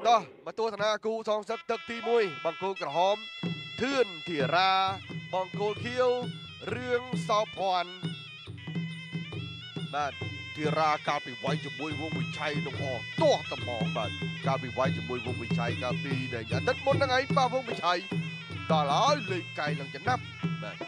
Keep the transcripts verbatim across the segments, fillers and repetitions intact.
ก็มาตัวธนากูสองสักตึกที่มุยบางโกกระหอมเทื่อนที่ราบางโกเขียวเรื่องสาวพรบ้านที่ราการไปไว้จะมุยวงวิชัยน้องออกตัวตะมองบ้านการไปไว้จะมุยวงวิชัยการปีเนี่ยอย่าดันมนยังไงป้าวงวิชัยต่อแล้วเลยไกลหลังจะนับบ้าน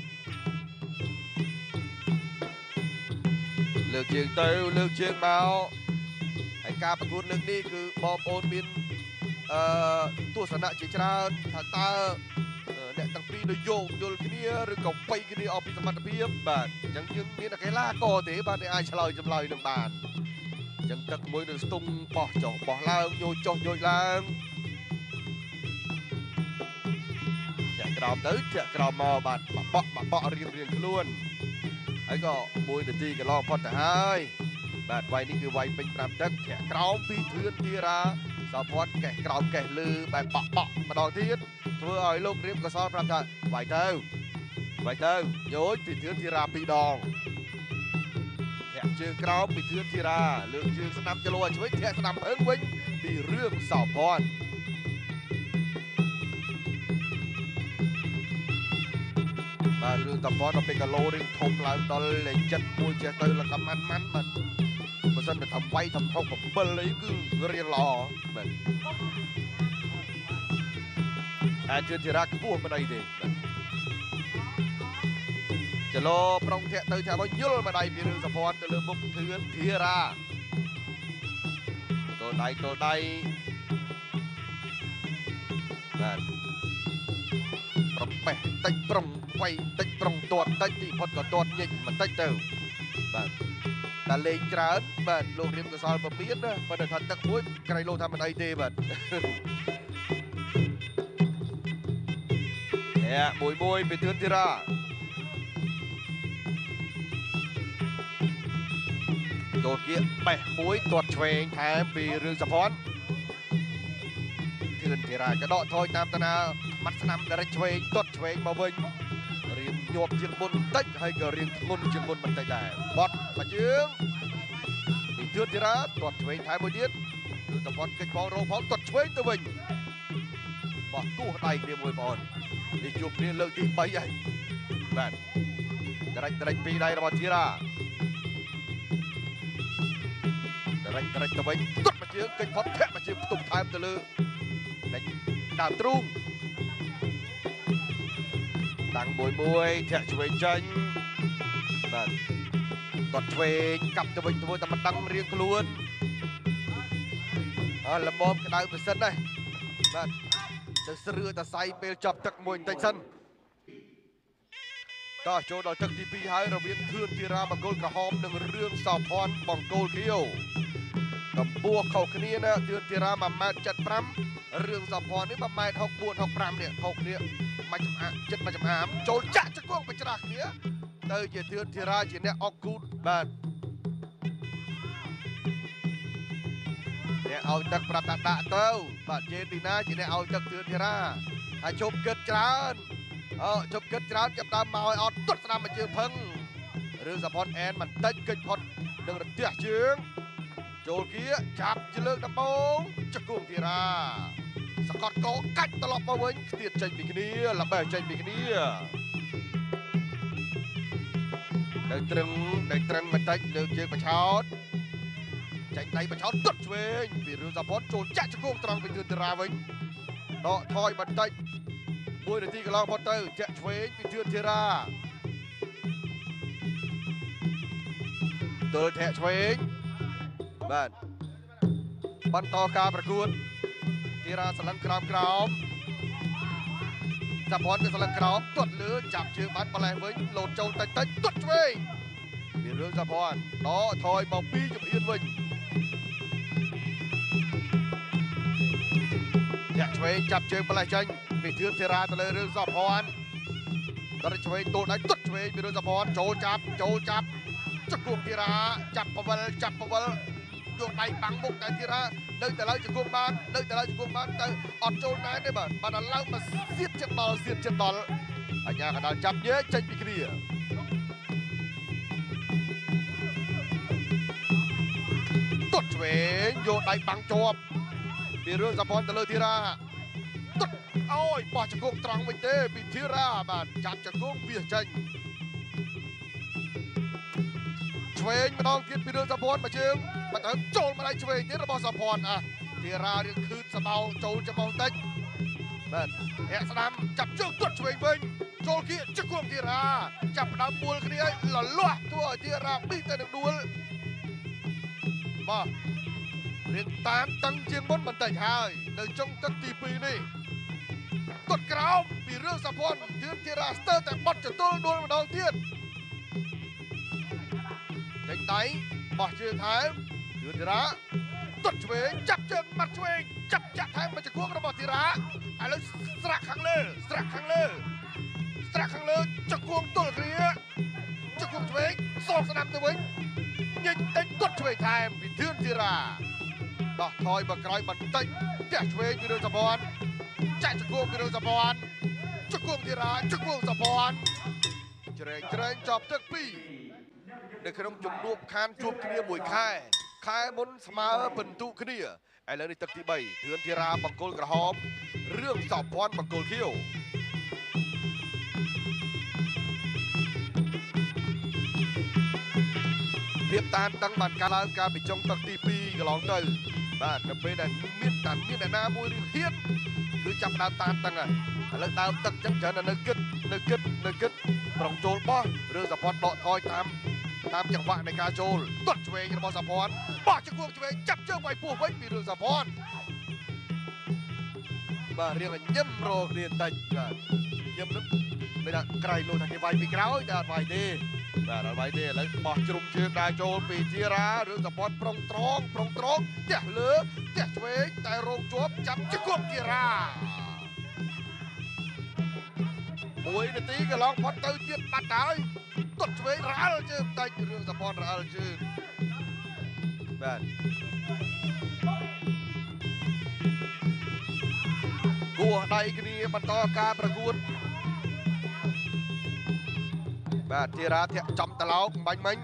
เลือกเชียงเตยเลือกเชียงเมาไอการประกวดเรื่องนี้คือบอมโอนบินตัวสนะเจชราถ้าตาเนี่ยตั้งปีโดยโยงโยนกันนี้หรือกับไปกันนี้เอาไปสมัติเพียบแบบยังยังมีนักกีฬาก็เตะบ้านในไอชลอยจำลอยหนึ่งบานยังตักมวยหนึ่งสตุ้งปอจ่อปอล่างโยจ่อโยล่างแจกกรอบตื้อแจกกรอบมอบาดมาเปาะมาเปาะเรียงเรียงล้วนไอ้ก็มวยหนึ่งทีก็ลองพอแต่หายแบบวัยนี้คือวัยเป็นปรำดักแขกกรอบปีเทือนทีราสาวพอดแกะกรอบแกะลือแบบเปาะเปาะมาดองทีเพื่อเอาลูกเรียบกระสอบปรำทัดไหวเต้าไหวเต้าโยนปีเทือนทีราปีดองแขกเชือกกรอบปีเทือนทีราเลือกเชือกสนามจรวดช่วยแขกสนามเพิ่งวิ่งมีเรื่องสาวพอดมาเรื่องสาวพอดเราเป็นกะโลเรื่องทงหลังตอนเลยจัดมวยเจ้าเตยแล้วก็มันมันมันเมื่อสันจะทำไว้ทำท้องผมเปิลเลยคือเรียนรอเหมือนอาเชือกทีรักพูดมาได้ดิจะรอปรองเทะเตยแถวยุ่ลมาได้พี่เรื่องสปอร์ตจะเริ่มบุกเถื่อนทีราตัวใดตัวใดนั่นปรองแปะติดปรองไฟติดปรองตัวติดที่พอดก็ตัวยิงมันติดเจอแบบแต่เลงจานแบบโลเรียมกระสอบแบบนี้นะประเดี๋ยวทันตักมุ้ยใครโลทำมันไอเดียแบบเนี่ยมวยมวยไปเตือนทีราโดดเกี้ยไปมวยตรวจเชงแถมปีเรื่องสะพอนเตือนทีรากระโดดถอยตามตนามัดสนามแต่เชงตรวจเชงมาเวงเรียนหยวบเชียงบนเต็กให้ก็เรียนงุนเชียงบนมันได้บอดมาเยื้องปีเตือนทีราตรวจเชงแถมมวยเดียดเรื่องสะพอนเกิดบอลโรพร้อมตรวจเชงตัวเวงบอกกู้ใดเรียมวยบอลในจุดนี้เลิกที่ไปใหญ่แบนแต่ไรแต่ไรปีใดระบาดทีราแต่ไรแต่ไรตะวันตุดมาเชื่อเกิดพอดแทะมาเชื่อตุ่มไทม์ตะลือในดามตรุ่งตั้งมวยมวยแทะช่วยจันแบนตดช่วยกับตะวันตะวันแต่มันตั้งเรียงขลุ่นอ่าละมอมกระดาษเปอร์เซ็นต์เลยแบนจะเสือแต่ใส่เปลจับตักมวยแต่สั้นก็โจดตึกที่ปีให้เราเวียนเทือนที่ราบังโกลกระหอมหนึ่งเรื่องสาวพรบังโกลเขียวกับบัวเข่าคณีนะเทือนที่รามามาจัดพรำเรื่องสาวพรนี่มามาหกบัวหกพรำเนี่ยหกเนี่ยมาจำอาจัดมาจำอามโจจะจะก้องไปจรักเนี่ยเตยเทือนที่ราจีเนี่ยออกกูดบ้านเนี่ยเอาตึกปรับตะตะเต้าบ้านเจดีน่าจีเนี่ยเอาตึกเทือนที่ราให้ชมเกิดจานเออจบเกิดจานจับตามมาไอ้ออดตุดสนามมาเจอพังเรื่องสะพอนแอนมันเต้นเกิดพอดหนึ่งระเดียเชืองโจลกี้จับจะเลิกดับโป้งจะกุ้งทีราสกอตโกกัดตลอดมาเว้นเตียนใจบีกันนี้ละแบบใจบีกันนี้ได้ตรึงได้ตรึงมันเต้นเลิกเชืองประชดใจในประชดตุดเว้นปีเรื่องสะพอนโจลจะจะกุ้งตรังไปเตือนทีราเว้นดอทอยมันเต้นมวยในที่กลางพอเตอร์จะช่วยปีเทือนเทราเตอร์แทะช่วยบ้านบรรทอการประกวดเทราสลังกรามกรามจับพรกับสลังกรามตรวจเลือจับเชือกบัดมาแรงเว้ยโหลดโจลแต่เต้นตรวจช่วยมีเรื่องจับพรต่อทอยเบาปีกับเอียนเว้ยจะช่วยจับเชือกมาแรงจังปีเทือนเทราตะเลยเรื่องสะพอนตะเลยช่วยตัวไหนตุดช่วยปีเรื่องสะพอนโจจับโจจับจะกลุ่มเทราจับปะวัลจับปะวัลโยนในปังบุกแต่เทราเดินแต่เราจะกลุ่มบ้านเดินแต่เราจะกลุ่มบ้านแต่อดโจนายได้บ้านบ้านนั้นเรามาเสียบเจ็ดดอลเสียบเจ็ดดอลอันนี้กระดานจับเยอะใจปีกรีตุดช่วยโยนในปังจบពីរឿងសពនទៅលើធីរ៉ាទុតអូយបោះជង្គង់ត្រង់វិញទេពីធីរ៉ាបាទចាប់ជង្គង់វាចេញឆ្វេងម្ដងទៀតពីរឿងសពនមកជើងមកទៅចូលមកដៃឆ្វេងទៀតរបស់សពនអាធីរ៉ារៀងខឺតសបោចូលច្បងតិចបាទហែកស្ដាំចាប់ជើងទុតឆ្វេងវិញចូលគៀកជង្គង់ធីរ៉ាចាប់ផ្ដើមពួលគ្នាឲ្យលលាស់ធ្វើឲ្យធីរ៉ាប៊ីទៅនឹងដួលបាទរៀងតាមតឹងជាងមុនបន្តិចហើយនៅចុងទឹកទីពីរនេះទុតក្រោមពីរឿងសពនទឿនធីរ៉ាស្ទើរតែបត់ចតុលដួលម្ដងទៀតចេញដៃបោះជើងថែមទឿនធីរ៉ាទុតឆ្វេងចាប់ជើងមាត់ឆ្វេងចាប់ចាក់ថែមមកជង្គង់របស់ធីរ៉ាឥឡូវស្រាក់ខាងលើស្រាក់ខាងលើស្រាក់ខាងលើជង្គង់ទល់គ្នាជង្គង់ឆ្វេងសងស្ដាំទៅវិញញិចតិចទុតឆ្វេងថែមពីទឿនធីរ៉ាដោះថយមកក្រោយបន្តិចផ្ទះឆ្វេងពីរឿងសពនចាក់ជង្គង់ពីរឿងសពនជង្គង់ធីរ៉ាជង្គង់សពនជ្រែងជ្រែងចប់ទឹកពីរនៅក្នុងជំនួបខានជួបគ្នាមួយខែខែមុនស្មើពិន្ទុគ្នាឥឡូវនេះទឹកទីបីទឿនធីរ៉ាបង្គោលក្រហមរឿងសពនបង្គោលខៀវភាពតានតឹងបានកើតឡើងកាលពីចុងទឹកទីពីរកន្លងទៅបាទនៅពេលដែលមានតាមានអ្នកណាមួយរៀងហ៊ានគឺចាប់ដើមតានតឹងហើយឥឡូវដើមទឹកចឹងច្រើននៅគិតនៅគិតនៅគិតប្រងចូលបោះរឿងសពនដកថយតាមតាមចង្វាក់នៃការចូលទាត់ឆ្វេងរបស់សពនបោះជង្គង់ឆ្វេងចាប់ជើងវាយពោះវិញពីរឿងសពនបាទរៀងញឹមរកគ្នាបន្តិចបាទញឹមនឹងមិនថាក្រៃលោថាគេវាយពីក្រោយតែអត់វាយទេបាទអត់វាយទេឥឡូវបោះជ្រុំជើងដើរចូលពីធីរ៉ារឿងសពនប្រុងត្រង់ប្រុងត្រង់ផ្ទះលើផ្ទះឆ្វេងតែរងជាប់ចាប់ជង្គង់ធីរ៉ាមួយនាទីកន្លងផុតទៅទៀតបាត់ហើយទុតឆ្វេងរអិលជើងបន្តិចរឿងសពនរអិលជើងបាទគោះដៃគ្នាបន្តការប្រកួតបាទធីរ៉ាធាក់ចំតឡោកបាញ់មិញ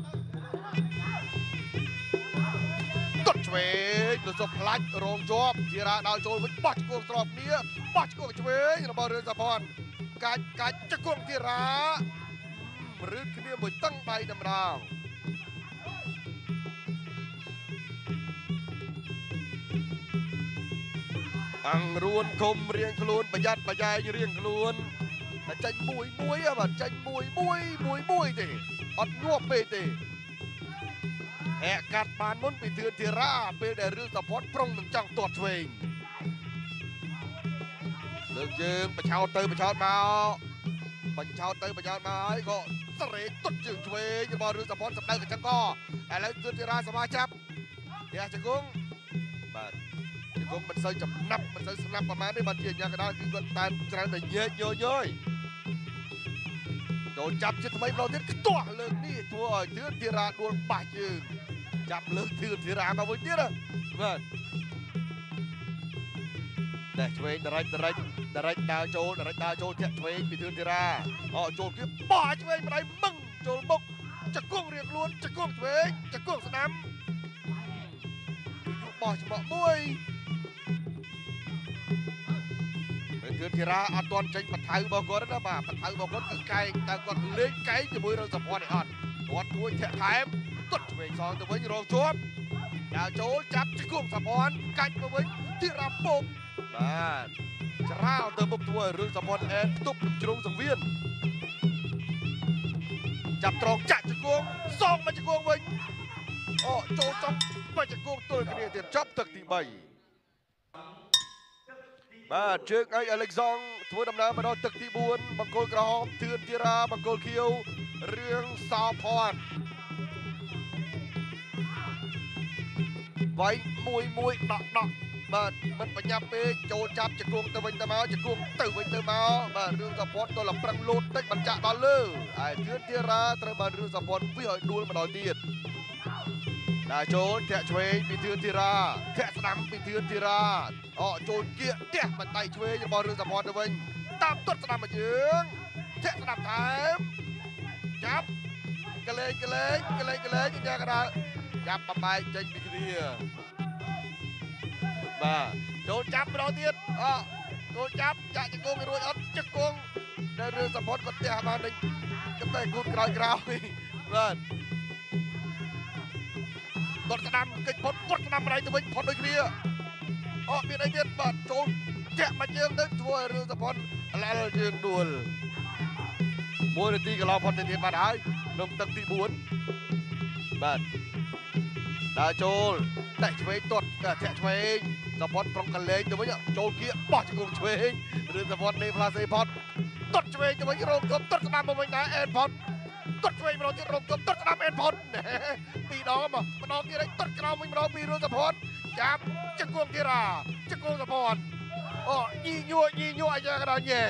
ទុតឆ្វេងលសុបផ្លាច់រងជាប់ធីរ៉ាដល់ចូលវិញបោះជង្គង់ស្របគ្នាបោះជង្គង់ឆ្វេងរបស់រឿងសពនកាច់កាច់ជង្គង់ធីរ៉ារឺតគ្នាមួយតឹងដៃតម្រងអង្គរួនគុំរៀងខ្លួនប្រយ័ត្នប្រយែងរៀងខ្លួនតែចាញ់មួយមួយបាទចាញ់មួយមួយមួយមួយទេអត់ញាប់ពេកទេហែកកាត់បានមុនពីទឿនធីរ៉ាពេលដែលរឿងសពតប្រុងនឹងចង់ទាត់ឆ្វេងលើកយើងបឆោតទៅបឆោតមកបញ្ឆោតទៅបញ្ឆោតមកហើយក៏ស្រេកទុតជើងឆ្វេងរបស់រឿងសពតសម្ដៅកញ្ចឹងកឥឡូវទឿនធីរ៉ាសមាចាប់ផ្ទះជង្គង់បាទជង្គង់មិនសូវចំណាប់មិនសូវស្នាប់ប្រហែលទេបាទជាយ៉ាងកណ្ដាលគឺគាត់តាមច្រើនតែញែកញយយចូលចាប់ជាថ្មីម្ដងទៀតខ្ទាស់លើកនេះធ្វើឲ្យទឿនធីរ៉ាដួលបាស់ជើងចាប់លើកទឿនធីរ៉ាមកវិញទៀតបាទតែឆ្វេងដរិចដរិចដរិចដើរចូលដរិចដើរចូលធាក់ឆ្វេងពីទឿនធីរ៉ាអូចូលគៀបបោះឆ្វេងម្ដាយមឹងចូលមុខជង្គង់រៀងខ្លួនជង្គង់ឆ្វេងជង្គង់ស្ដាំបោះច្បក់មួយទឿនធីរ៉ាអត់ទាន់ចេញបថៅរបស់គាត់ណាបាទបថៅរបស់គាត់គឺកែងតែគាត់លេងកែងជាមួយរឿងសពតនេះអត់គាត់គួរធាក់ថែមទុតឆ្វេងសងទៅវិញរងជាប់ដើរចូលចាប់ជង្គង់សពតកាច់ទៅវិញធីរ៉ាពុកបាទច្រាវទៅមុខធ្វើឲ្យរឿងសពតអែនទប់នឹងជ្រុងសង្វៀនចាប់ត្រង់ចាក់ជង្គង់សងមកជង្គង់វិញអូចូលចំមកជង្គង់ទល់គ្នាទៀតចាប់ទឹកទីបីបាទជើងឯកអាឡិចសង់ធ្វើដំណើរមកដល់ទឹកទីបួនបង្គោលក្រហមទឿនធីរ៉ាបង្គោលខៀវរឿងសោផាន់វាយមួយមួយដកដកបាទមិនបញ្ញាប់ពេកចូលចាប់ជង្គង់ទៅវិញទៅមកជង្គង់ទៅវិញទៅមកបាទរឿងសពតទៅលប្រឹងលោតតិចបញ្ចាក់ដល់លើហើយទឿនធីរ៉ាត្រូវបានរឿងសពតវាឲ្យដួលម្ដងទៀតដើរចូលធាក់ឆ្វេងពីទឿនធីរ៉ាធាក់ស្ដាំពីទឿនធីរ៉ាអូចូលគៀកផ្ទះបន្តិចឆ្វេងរបស់រឿងសពតទៅវិញតាមទាត់ស្ដាំមកជើងធាក់ស្ដាំថែមចាប់កលេងកលេងកលេងកលេងយ៉ាងកណ្ដាលចាប់បំបែកចេញពីគ្នាបាទចូលចាប់ម្ដងទៀតអចូលចាប់ចាក់ជង្គង់រួចអត់ជង្គង់នៅរឿងសពតគាត់ផ្ទះបានតែតែគូតក្រោយក្រោយបាទគាត់ស្ដាំកិច្ចផុតគាត់ស្ដាំម្ដាយទៅវិញផុតដូចគ្នាអត់មានអីទៀតបាទចូលចាក់មកជើងទៅធ្វើឲ្យរឿងសពតឡាល់ជើងដួលមួយនាទីកន្លងផុតទៅទៀតបាទហើយក្នុងទឹកទីបួនបាទដើរចូលតែឆ្វេងទាត់ធាក់ឆ្វេងសពតប្រុងកលេងទៅវិញចូលគៀបោះជង្គង់ឆ្វេងរឿងសពតនេះផ្លាសេផុតទាត់ឆ្វេងទៅវិញរោមទប់ទាត់ស្ដាំមកវិញដែរអេនផុតទាត់ឆ្វេងម្ដងទៀតរោមទប់ទាត់ស្ដាំអេនផុតពីរដងមកម្ដងទៀតទាត់ក្រោមវិញម្ដងពីរឿងសពតចាប់ជង្គង់ធីរ៉ាជង្គង់សពតអូញីញួរញីញួរអាយ៉ាកណ្ដាលញែក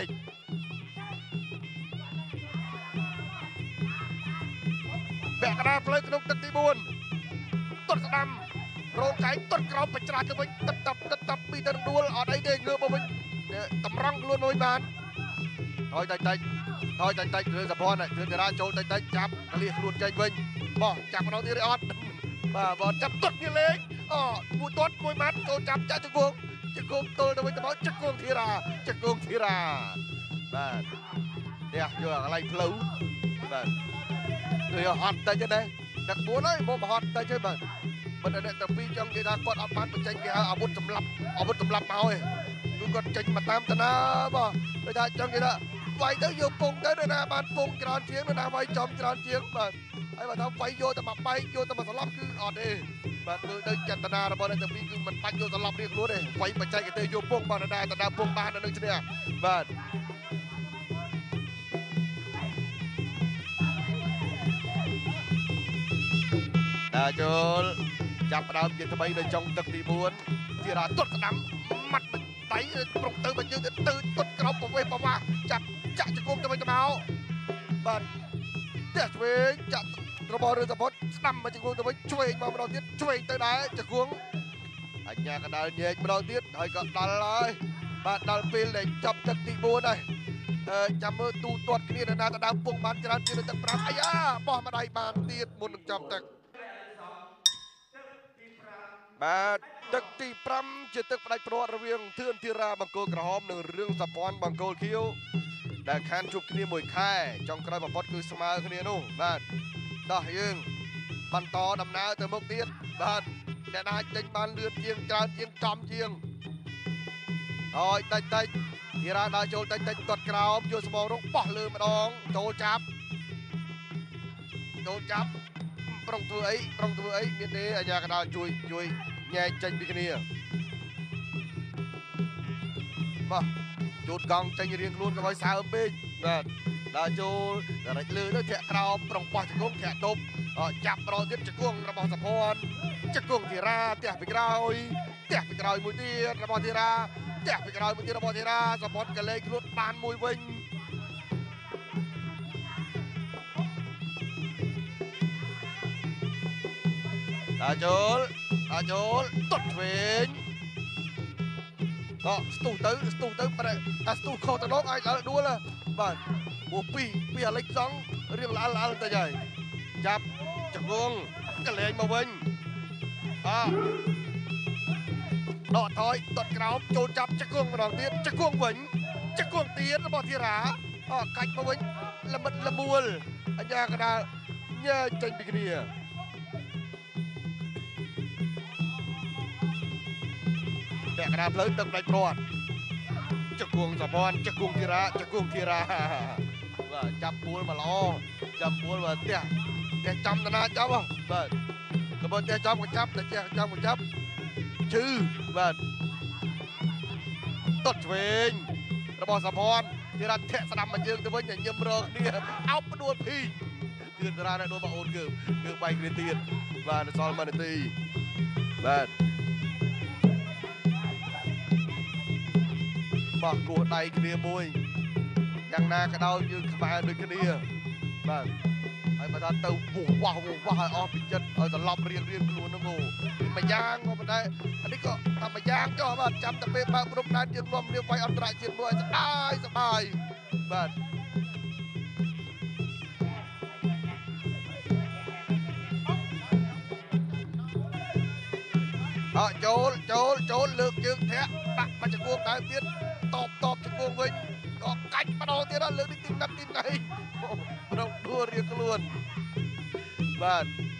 ពាក់កណ្ដាលផ្លូវក្នុងទឹកទីបួនទាត់ស្ដាំរោងកែងទាត់ក្រោមបច្រាស់ទៅវិញទឹកតាប់ទឹកតាប់ពីទៅដួលអត់អីទេងើបមកវិញតម្រង់ខ្លួនមួយបានថយតិចតិចថយតិចតិចរឿងសភ័ណ្ឌរឿងតារាចូលតិចតិចចាប់កលៀសខ្លួនចេញវិញបោះចាប់ម្ដងទៀតអត់បាទបោះចាប់ទាត់វាលេងអូមួយទាត់មួយម៉ាត់ចូលចាប់ចាក់ជង្គង់ជង្គង់ទល់ទៅវិញទៅមកជង្គង់ធីរ៉ាជង្គង់ធីរ៉ាបាទផ្ទះយកកន្លែងផ្លូវបាទគឺហត់តិចទេទឹកបួនហើយមកហត់តិចទេបាទបើតែអ្នកតាពីរចង់និយាយថាគាត់អត់បានបញ្ចេញគេហៅអាវុធសម្លាប់អាវុធសម្លាប់មកឯងគឺគាត់ចេញមកតាមតាណាបាទដូចថាចង់និយាយថាវាយទៅយកពងទៅនរណាបានពងច្រើនជាងនរណាវាយចំច្រើនជាងបាទហើយបើថាវាយយកតែមកបែកយកតែមកសម្លាប់គឺអត់ទេបាទមើលទៅចតនារបស់អ្នកតាពីរគឺមិនបាច់យកសម្លាប់រៀងខ្លួនទេវាយបច្ចេកទេសយកពងបាទនរណាតាណាពងបាននៅនឹងឈ្នះបាទតាចូលចាប់ដើមជាថ្មីនៅចុងទឹកទីបួនធីរ៉ាទាត់ស្ដាំម៉ាត់ដៃប្រុងទៅមកយើងទៅទៅទាត់ក្រោមប្រវេសប្រវាចាប់ចាក់ជង្គង់ទៅវិញទៅមកបាទផ្ទះឆ្វេងចាក់របស់រឿងសពតស្ដាំមកជង្គង់ទៅវិញឆ្វេងមកម្ដងទៀតឆ្វេងទៅដែរជង្គង់អញ្ញាកដាលញែកម្ដងទៀតហើយក៏ដល់ហើយបាទដល់ពេលដែលចាប់ទឹកទីបួនហើយអឺចាំមើលទូទាត់គ្នានៅណាទៅដើមពងបានច្រើនជាងទឹកប្រាំអាយ៉ាបោះម្ដាយបានទៀតមុននឹងចាប់ទឹកបាទទឹកទីប្រាំជាទឹកផ្ដាច់ព្រាត់រវាងធឿនធីរ៉ាបង្គោលក្រហមនិងរឿងសភ័ណ្ឌបង្គោលខៀវដែលខានជួបគ្នាមួយខែចុងក្រោយបំផុតគឺស្មើគ្នានោះបាទដោះយើងបន្តដំណើរទៅមុខទៀតបាទអ្នកណាចេញបានលឿនជាងច្រើនជាងចំជាងហើយតិចតិចធីរ៉ាដើរចូលតិចតិចទាត់ក្រោមយកស្មងរងបោះលើម្ដងចូលចាប់ចូលចាប់ប្រុងធ្វើអីប្រុងធ្វើអីមានទេអាញាកដាលជួយជួយញែកចេញពីគ្នាបាទជូតកង់ចេញរៀងខ្លួនកុំឲ្យសើមពេកបាទដើរចូលរែកលើទៅធាក់ក្រោមប្រុងបោះជង្គង់ធាក់ទប់ចាប់ប្រទៀតជង្គង់របស់សភ័ណ្ឌជង្គង់ធីរ៉ាផ្ទះពីក្រោយផ្ទះពីក្រោយមួយទៀតរបស់ធីរ៉ាផ្ទះពីក្រោយមួយទៀតរបស់ធីរ៉ាសភ័ណ្ឌកលេងខ្លួនបានមួយវិញដើរចូលដើរចូលទាត់ឆ្វេងតស្ទុះទៅស្ទុះទៅប្រែតែស្ទុះខុសទៅដងអាចដល់ដួលបាទពោះពីពីអាឡិចសងរៀងល្អល្អទៅហើយចាប់ជង្គង់កលែងមកវិញអដកថយទាត់ក្រោមចូលចាប់ជង្គង់ម្ដងទៀតជង្គង់វិញជង្គង់ទៀតរបស់ធីរ៉ាអកាច់មកវិញល្មិតល្មួលអញ្ញាកដាលញែកចេញពីគ្នាពាក់កណ្ដាលផ្លូវទឹកផ្ដាច់ព្រាត់ជង្គង់សភ័ណ្ឌជង្គង់ធីរ៉ាជង្គង់ធីរ៉ាបាទចាប់ពួលមកល្អចាប់ពួលមកផ្ទះផ្ទះចំតាណាចាប់បាទក៏បើផ្ទះចំក៏ចាប់តែផ្ទះចំក៏ចាប់ឈឺបាទទាត់ឆ្វេងរបស់សភ័ណ្ឌធីរ៉ាធាក់ស្ដាំមកយើងទៅវិញញញឹមរកគ្នាអោបផ្ដួលភីទឿនតារានៅបងអូនគឺគឺបែកគ្នាទៀតបាទសល់មួយនាទីបាទបោះគោះដៃគ្នាមួយយ៉ាងណាក៏ដោយយើងខ្មែរដូចគ្នាបាទហើយបើថាទៅវោះវោះវោះវោះឲ្យអស់ពីចិត្តឲ្យត្រឡប់រៀងរៀងខ្លួនហ្នឹងអូមួយយ៉ាងក៏មិនដែរអានេះក៏តែមួយយ៉ាងចុះបាទចាំតែពេលបើកព្រំដែនយើងនាំលាវាយអន្តរជាតិមួយឲ្យស្បាយស្បាយបាទអោចូលចូលចូលលើកជើងធាក់ដាក់មកជង្គង់ដើមទៀតតបតបជង្គង់វិញក៏កាច់ម្ដងទៀតលើកនេះទីណាត់ទីណៃប្រងដួលរៀងខ្លួនបាទ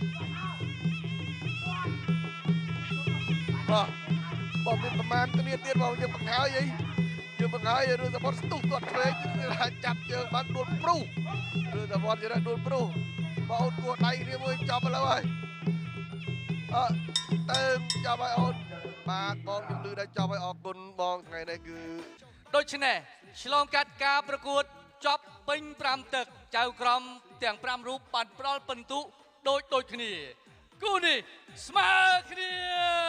បាទបងមានប្រមាណគ្នាទៀតបងយើងបង្ហើយអីយើងបង្ហើយរឿងសពតស្ទុះគាត់ឆ្វេងចាប់ជើងបានដួលព្រុសរឿងសពតយើងដួលព្រុសបងអូនគួរដៃគ្នាមួយចាប់ឥឡូវហើយអើទៅចាប់ឲ្យអូនបាទបងខ្ញុំលឺដែរចាប់ឲ្យអរគុណបងថ្ងៃនេះគឺដូច្នេះឆ្លងកាត់ការប្រកួតចប់ពេញប្រាំទឹកចៅក្រមទាំងប្រាំរូបបានផ្ដល់ពិន្ទុដូចដូចគ្នាគូនេះស្មើគ្នា